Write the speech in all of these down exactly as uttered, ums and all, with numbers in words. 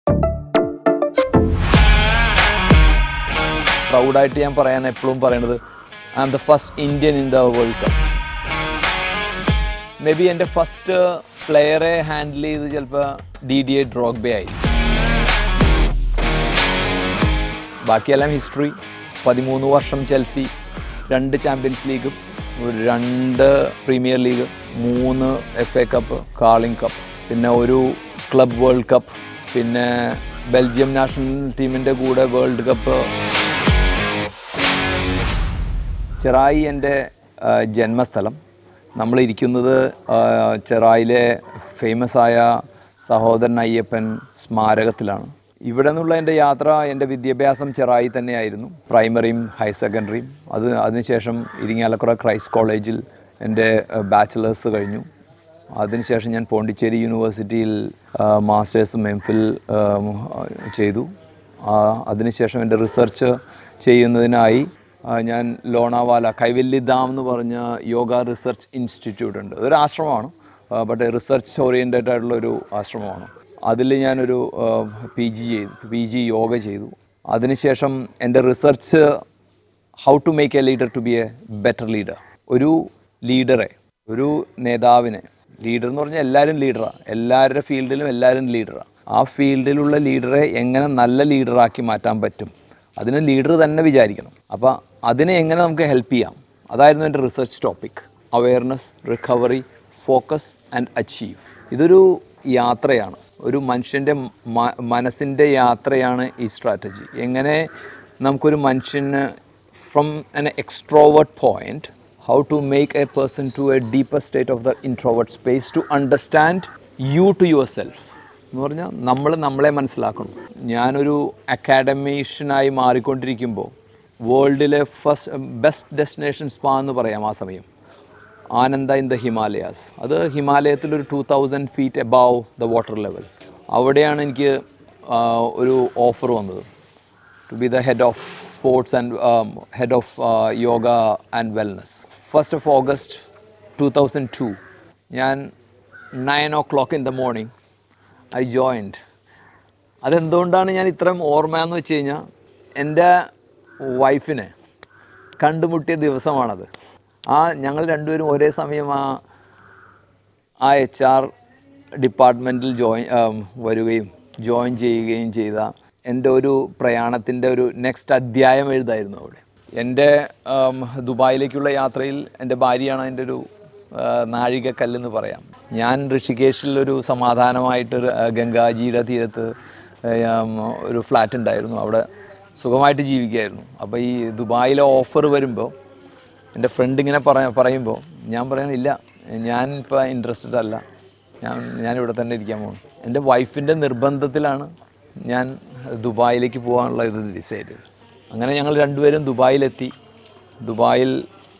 പ്രൗഡായിട്ട് ഞാൻ പറയാൻ എപ്പോഴും പറയുന്നത് I am the first Indian in the World Cup. Maybe എൻ്റെ ഫസ്റ്റ് പ്ലെയറെ ഹാൻഡിൽ ചെയ്ത് ചിലപ്പോൾ ഡി ഡി എ ഡ്രോഗ്ബെ ആയി. ബാക്കിയെല്ലാം ഹിസ്റ്ററി. പതിമൂന്ന് വർഷം ചെൽസി, രണ്ട് ചാമ്പ്യൻസ് ലീഗും, രണ്ട് പ്രീമിയർ ലീഗ്, മൂന്ന് F A Cup, Carling Cup, പിന്നെ ഒരു ക്ലബ് വേൾഡ് കപ്പ്, പിന്നെ ബെൽജിയം നാഷണൽ ടീമിൻ്റെ കൂടെ വേൾഡ് കപ്പ്. ചെറായി എൻ്റെ ജന്മസ്ഥലം. നമ്മളിരിക്കുന്നത് ചെറായിലെ ഫേമസ് ആയ സഹോദരൻ അയ്യപ്പൻ സ്മാരകത്തിലാണ്. ഇവിടെ നിന്നുള്ള എൻ്റെ യാത്ര, എൻ്റെ വിദ്യാഭ്യാസം ചെറായി തന്നെയായിരുന്നു. പ്രൈമറിയും ഹയർ സെക്കൻഡറിയും. അത് അതിനുശേഷം ഇരിങ്ങാലക്കുട ക്രൈസ്റ്റ് കോളേജിൽ എൻ്റെ ബാച്ചിലേഴ്സ് കഴിഞ്ഞു. അതിനുശേഷം ഞാൻ പോണ്ടിച്ചേരി യൂണിവേഴ്സിറ്റിയിൽ മാസ്റ്റേഴ്സും എം ഫിൽ ചെയ്തു. അതിനുശേഷം എൻ്റെ റിസർച്ച് ചെയ്യുന്നതിനായി ഞാൻ ലോണാവാല കൈവല്ലി ഡാം എന്ന് പറഞ്ഞ യോഗ റിസർച്ച് ഇൻസ്റ്റിറ്റ്യൂട്ട് ഉണ്ട്. അതൊരു ആശ്രമമാണ്, ബട്ട് റിസർച്ച് ഓറിയൻറ്റഡ് ആയിട്ടുള്ളൊരു ആശ്രമമാണ്. അതിൽ ഞാനൊരു പി ജി ചെയ്തു, പി ജി യോഗ ചെയ്തു. അതിനുശേഷം എൻ്റെ research how to make a leader to be a better leader. ഒരു ലീഡറെ, ഒരു നേതാവിനെ, ലീഡർ എന്ന് പറഞ്ഞാൽ എല്ലാവരും ലീഡറാണ്, എല്ലാവരുടെ ഫീൽഡിലും എല്ലാവരും ലീഡറാണ്. ആ ഫീൽഡിലുള്ള ലീഡറെ എങ്ങനെ നല്ല ലീഡറാക്കി മാറ്റാൻ പറ്റും, അതിന് ലീഡർ തന്നെ വിചാരിക്കണം. അപ്പോൾ അതിനെ എങ്ങനെ നമുക്ക് ഹെൽപ്പ് ചെയ്യാം, അതായിരുന്നു എൻ്റെ research topic. Awareness, recovery, focus and achieve. ഇതൊരു യാത്രയാണ്, ഒരു മനുഷ്യൻ്റെ മനസ്സിൻ്റെ യാത്രയാണ് ഈ സ്ട്രാറ്റജി. എങ്ങനെ നമുക്കൊരു മനുഷ്യന് from an extrovert point how to make a person to a deeper state of the introvert space to understand you to yourself എന്ന് പറഞ്ഞാൽ നമ്മൾ നമ്മളെ മനസ്സിലാക്കണം. ഞാനൊരു അക്കാഡമീഷ്യനായി മാറിക്കൊണ്ടിരിക്കുമ്പോൾ വേൾഡിലെ ഫസ്റ്റ് ബെസ്റ്റ് ഡെസ്റ്റിനേഷൻ സ്പാ എന്ന് പറയാം ആ സമയം ആനന്ദ ഇൻ ദ ഹിമാലയാസ്. അത് ഹിമാലയത്തിലൊരു two thousand feet above the water level. അവിടെയാണ് എനിക്ക് ഒരു ഓഫർ വന്നത് to be the head of sports and head of yoga and wellness. First of August two thousand two ഞാൻ nine o'clock in the morning I joined. അതെന്തുകൊണ്ടാണ് ഞാൻ ഇത്രയും ഓർമ്മയെന്ന് വെച്ച് കഴിഞ്ഞാൽ എൻ്റെ വൈഫിനെ കണ്ടുമുട്ടിയ ദിവസമാണത്. ആ ഞങ്ങൾ രണ്ടുപേരും ഒരേ സമയം ആ ആ എച്ച് ആർ ഡിപ്പാർട്ട്മെൻറ്റിൽ ജോയിൻ വരികയും ജോയിൻ ചെയ്യുകയും ചെയ്ത എൻ്റെ ഒരു പ്രയാണത്തിൻ്റെ ഒരു നെക്സ്റ്റ് അധ്യായം എഴുതായിരുന്നു അവിടെ. എൻ്റെ ദുബായിലേക്കുള്ള യാത്രയിൽ എൻ്റെ ഭാര്യയാണ് എൻ്റെ ഒരു നാഴികക്കല്ലെന്ന് പറയാം. ഞാൻ ഋഷികേശിലൊരു സമാധാനമായിട്ട് ഗംഗാജിയുടെ തീരത്ത് ഒരു ഫ്ലാറ്റ് ഉണ്ടായിരുന്നു, അവിടെ സുഖമായിട്ട് ജീവിക്കുകയായിരുന്നു. അപ്പോൾ ഈ ദുബായിലെ ഓഫർ വരുമ്പോൾ എൻ്റെ ഫ്രണ്ട് ഇങ്ങനെ പറ പറയുമ്പോൾ ഞാൻ പറയണില്ല, ഞാൻ ഇപ്പോൾ ഇൻട്രസ്റ്റഡ് അല്ല, ഞാൻ ഞാനിവിടെ തന്നെ ഇരിക്കാൻ പോകുന്നു. എൻ്റെ വൈഫിൻ്റെ നിർബന്ധത്തിലാണ് ഞാൻ ദുബായിലേക്ക് പോകാനുള്ള ഇത് ഡിസൈഡ് ചെയ്തത്. അങ്ങനെ ഞങ്ങൾ രണ്ടുപേരും ദുബായിലെത്തി. ദുബായിൽ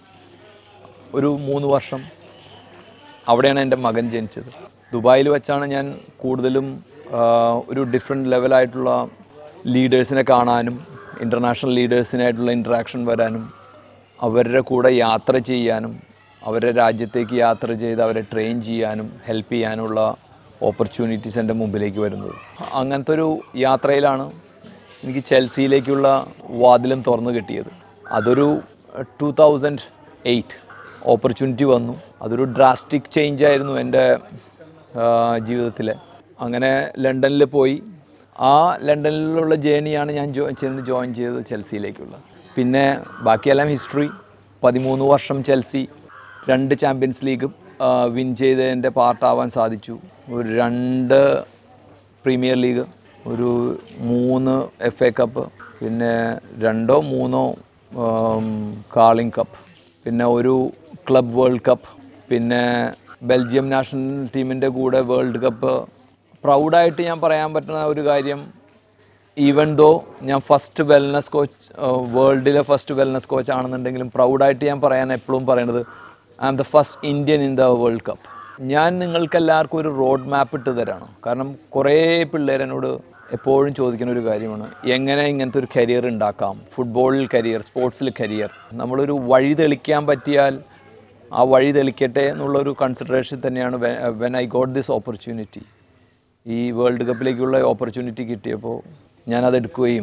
ഒരു മൂന്ന് വർഷം അവിടെയാണ് എൻ്റെ മകൻ ജനിച്ചത്. ദുബായിൽ വെച്ചാണ് ഞാൻ കൂടുതലും ഒരു ഡിഫറെൻറ്റ് ലെവലായിട്ടുള്ള ലീഡേഴ്സിനെ കാണാനും ഇൻ്റർനാഷണൽ ലീഡേഴ്സിനായിട്ടുള്ള ഇൻട്രാക്ഷൻ വരാനും അവരുടെ കൂടെ യാത്ര ചെയ്യാനും അവരുടെ രാജ്യത്തേക്ക് യാത്ര ചെയ്ത് അവരെ ട്രെയിൻ ചെയ്യാനും ഹെൽപ്പ് ചെയ്യാനുള്ള ഓപ്പർച്യൂണിറ്റീസ് എൻ്റെ മുമ്പിലേക്ക് വരുന്നത്. അങ്ങനത്തെ ഒരു യാത്രയിലാണ് എനിക്ക് ചെൽസിയിലേക്കുള്ള വാതിലും തുറന്നു കിട്ടിയത്. അതൊരു ടു തൗസൻഡ് എയ്റ്റ് ഓപ്പർച്യൂണിറ്റി വന്നു. അതൊരു ഡ്രാസ്റ്റിക് ചേഞ്ച് ആയിരുന്നു എൻ്റെ ജീവിതത്തിൽ. അങ്ങനെ ലണ്ടനിൽ പോയി. ആ ലണ്ടനിലുള്ള ജേണിയാണ് ഞാൻ ജോ ചെന്ന് ജോയിൻ ചെയ്തത് ചെൽസിയിലേക്കുള്ള. പിന്നെ ബാക്കിയെല്ലാം ഹിസ്റ്ററി. പതിമൂന്ന് വർഷം ചെൽസി, രണ്ട് ചാമ്പ്യൻസ് ലീഗും വിൻ ചെയ്തതിൻ്റെ പാർട്ടാവാൻ സാധിച്ചു. ഒരു രണ്ട് പ്രീമിയർ ലീഗ്, ഒരു മൂന്ന് എഫ് എ കപ്പ്, പിന്നെ രണ്ടോ മൂന്നോ കാർലിംഗ് കപ്പ്, പിന്നെ ഒരു ക്ലബ് വേൾഡ് കപ്പ്, പിന്നെ ബെൽജിയം നാഷണൽ ടീമിൻ്റെ കൂടെ വേൾഡ് കപ്പ്. പ്രൗഡായിട്ട് ഞാൻ പറയാൻ പറ്റുന്ന ഒരു കാര്യം, ഈവൻ ദോ ഞാൻ ഫസ്റ്റ് വെൽനസ് കോച്ച്, വേൾഡിലെ ഫസ്റ്റ് വെൽനസ് കോച്ച് ആണെന്നുണ്ടെങ്കിലും പ്രൗഡായിട്ട് ഞാൻ പറയാൻ എപ്പോഴും പറയണത് I am the first Indian in the World Cup. ഞാൻ നിങ്ങൾക്ക് എല്ലാവർക്കും ഒരു റോഡ് മാപ്പ് ഇട്ട് തരാണ്. കാരണം കുറേ പിള്ളേർ എന്നോട് എപ്പോഴും ചോദിക്കുന്ന ഒരു കാര്യമാണ്, എങ്ങനെ ഇങ്ങനത്തെ ഒരു കരിയർ ഉണ്ടാക്കാം, ഫുട്ബോളിൽ കരിയർ, സ്പോർട്സിൽ കരിയർ. നമ്മളൊരു വഴി തെളിക്കാൻ പറ്റിയാൽ ആ വഴി തെളിക്കട്ടെ എന്നുള്ളൊരു കൺസിഡറേഷൻ തന്നെയാണ് when I got this opportunity. ഈ വേൾഡ് കപ്പിലേക്കുള്ള ഓപ്പർച്യൂണിറ്റി കിട്ടിയപ്പോൾ ഞാനതെടുക്കുകയും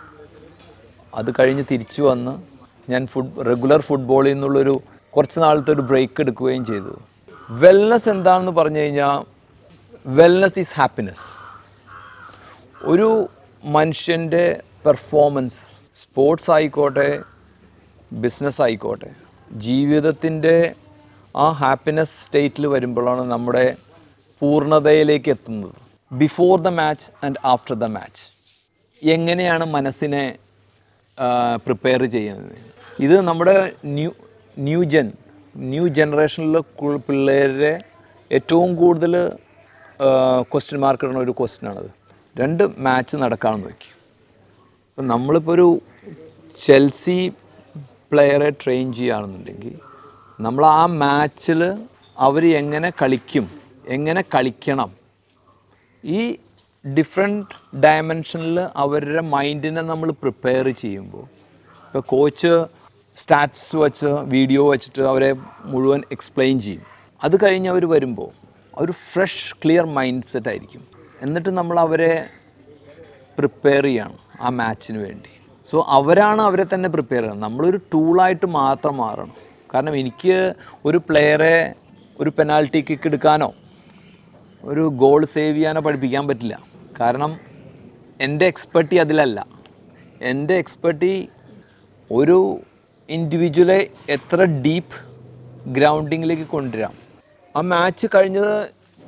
അത് കഴിഞ്ഞ് തിരിച്ചു വന്ന് ഞാൻ ഫുഡ് റെഗുലർ ഫുട്ബോളിൽ നിന്നുള്ളൊരു കുറച്ച് നാളത്തെ ഒരു ബ്രേക്ക് എടുക്കുകയും ചെയ്തു. വെൽനെസ് എന്താണെന്ന് പറഞ്ഞു കഴിഞ്ഞാൽ വെൽനെസ് ഈസ് ഹാപ്പിനെസ്. ഒരു മനുഷ്യൻ്റെ പെർഫോമൻസ്, സ്പോർട്സ് ആയിക്കോട്ടെ ബിസിനസ് ആയിക്കോട്ടെ, ജീവിതത്തിൻ്റെ ആ ഹാപ്പിനെസ് സ്റ്റേറ്റിൽ വരുമ്പോഴാണ് നമ്മുടെ പൂർണ്ണതയിലേക്ക് എത്തുന്നത്. Before the match and after the match എങ്ങനെയാണ് മനസ്സിനെ പ്രിപ്പയർ ചെയ്യുന്നത്? ഇത് നമ്മുടെ ന്യൂ ന്യൂ ജെൻ ന്യൂ ജനറേഷനിലെ പിള്ളേരെ ഏറ്റവും കൂടുതൽ ക്വസ്റ്റ്യൻ മാർക്ക് ഇടുന്ന ഒരു ക്വസ്റ്റ്യനാണത്. രണ്ട് മാച്ച് നടക്കാമെന്ന് നോക്കി. അപ്പം നമ്മളിപ്പോൾ ഒരു ചെൽസി പ്ലെയറെ ട്രെയിൻ ചെയ്യുകയാണെന്നുണ്ടെങ്കിൽ നമ്മൾ ആ മാച്ചിൽ അവർ എങ്ങനെ കളിക്കും, എങ്ങനെ കളിക്കണം, ഈ ഡിഫറെൻറ്റ് ഡയമെൻഷനിൽ അവരുടെ മൈൻഡിനെ നമ്മൾ പ്രിപ്പയർ ചെയ്യുമ്പോൾ, ഇപ്പോൾ കോച്ച് സ്റ്റാറ്റ്സ് വെച്ച് വീഡിയോ വെച്ചിട്ട് അവരെ മുഴുവൻ എക്സ്പ്ലെയിൻ ചെയ്യും. അത് കഴിഞ്ഞ് അവർ വരുമ്പോൾ ഒരു ഫ്രഷ് ക്ലിയർ മൈൻഡ് സെറ്റ് ആയിരിക്കും. എന്നിട്ട് നമ്മൾ അവരെ പ്രിപ്പയർ ചെയ്യണം ആ മാച്ചിന് വേണ്ടി. സോ അവരാണ് അവരെ തന്നെ പ്രിപ്പയർ ചെയ്യുന്നത്. നമ്മളൊരു ടൂളായിട്ട് മാത്രം മാറണം. കാരണം എനിക്ക് ഒരു പ്ലെയറെ ഒരു പെനാൽറ്റി കിക്ക് എടുക്കാനോ ഒരു ഗോൾ സേവ് ചെയ്യാനോ പഠിപ്പിക്കാൻ പറ്റില്ല. കാരണം എൻ്റെ എക്സ്പെർട്ടി അതിലല്ല. എൻ്റെ എക്സ്പെർട്ടി ഒരു ഇൻഡിവിജ്വലെ എത്ര ഡീപ്പ് ഗ്രൗണ്ടിങ്ങിലേക്ക് കൊണ്ടുവരാം. ആ മാച്ച് കഴിഞ്ഞത്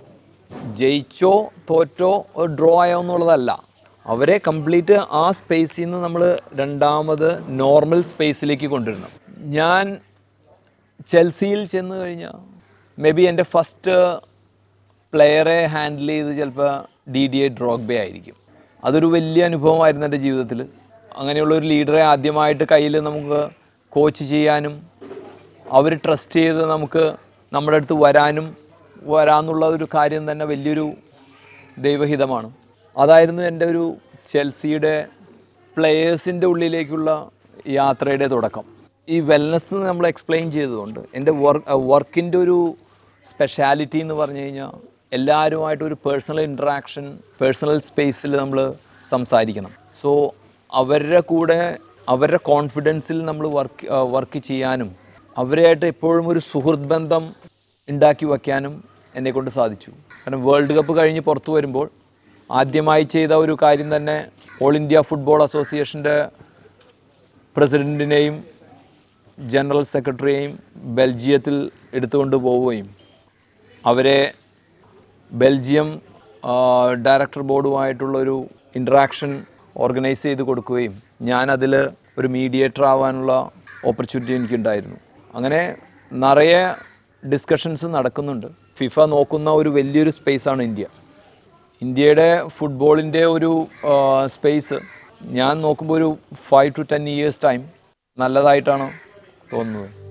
ജയിച്ചോ തോറ്റോ ഡ്രോ ആയോ എന്നുള്ളതല്ല. അവരെ കംപ്ലീറ്റ് ആ സ്പേസിൽ നിന്ന് നമ്മൾ രണ്ടാമത് നോർമൽ സ്പേസിലേക്ക് കൊണ്ടുവരണം. ഞാൻ ചെൽസിയിൽ ചെന്ന് കഴിഞ്ഞാൽ മേ ബി എൻ്റെ ഫസ്റ്റ് പ്ലെയറെ ഹാൻഡിൽ ചെയ്ത് ചിലപ്പോൾ ഡി ഡി എ ഡ്രോഗ്ബെ ആയിരിക്കും. അതൊരു വലിയ അനുഭവമായിരുന്നു എൻ്റെ ജീവിതത്തിൽ. അങ്ങനെയുള്ളൊരു ലീഡറെ ആദ്യമായിട്ട് കയ്യിൽ നമുക്ക് കോച്ച് ചെയ്യാനും അവർ ട്രസ്റ്റ് ചെയ്ത് നമുക്ക് നമ്മുടെ അടുത്ത് വരാനും വരാമെന്നുള്ള ഒരു കാര്യം തന്നെ വലിയൊരു ദൈവഹിതമാണ്. അതായിരുന്നു എൻ്റെ ഒരു ചെൽസിയുടെ പ്ലെയേഴ്സിൻ്റെ ഉള്ളിലേക്കുള്ള യാത്രയുടെ തുടക്കം. ഈ വെൽനെസ് നമ്മൾ എക്സ്പ്ലെയിൻ ചെയ്തുകൊണ്ട് എൻ്റെ വർക്ക് വർക്കിൻ്റെ ഒരു സ്പെഷ്യാലിറ്റി എന്ന് പറഞ്ഞു കഴിഞ്ഞാൽ എല്ലാവരുമായിട്ടൊരു പേഴ്സണൽ ഇൻട്രാക്ഷൻ, പേഴ്സണൽ സ്പേസിൽ നമ്മൾ സംസാരിക്കണം. സോ അവരുടെ കൂടെ അവരുടെ കോൺഫിഡൻസിൽ നമ്മൾ വർക്ക് വർക്ക് ചെയ്യാനും അവരെയായിട്ട് എപ്പോഴും ഒരു സുഹൃത്ത് ബന്ധം ഉണ്ടാക്കി വയ്ക്കാനും എന്നെക്കൊണ്ട് സാധിച്ചു. കാരണം വേൾഡ് കപ്പ് കഴിഞ്ഞ് പുറത്തു വരുമ്പോൾ ആദ്യമായി ചെയ്ത ഒരു കാര്യം തന്നെ ഓൾ ഇന്ത്യ ഫുട്ബോൾ അസോസിയേഷൻ്റെ പ്രസിഡൻറ്റിനെയും ജനറൽ സെക്രട്ടറിയെയും ബെൽജിയത്തിൽ എടുത്തുകൊണ്ട് പോവുകയും അവരെ ബെൽജിയം ഡയറക്ടർ ബോർഡുമായിട്ടുള്ളൊരു ഇൻട്രാക്ഷൻ ഓർഗനൈസ് ചെയ്ത് കൊടുക്കുകയും ഞാനതിൽ ഒരു മീഡിയേറ്റർ ആവാനുള്ള ഓപ്പർച്യൂണിറ്റി എനിക്കുണ്ടായിരുന്നു. അങ്ങനെ നിറയെ ഡിസ്കഷൻസ് നടക്കുന്നുണ്ട്. ഫിഫ നോക്കുന്ന ഒരു വലിയൊരു സ്പേസാണ് ഇന്ത്യ. ഇന്ത്യയുടെ ഫുട്ബോളിൻ്റെ ഒരു സ്പേസ് ഞാൻ നോക്കുമ്പോൾ ഒരു five to ten years time നല്ലതായിട്ടാണ് തോന്നുന്നത്.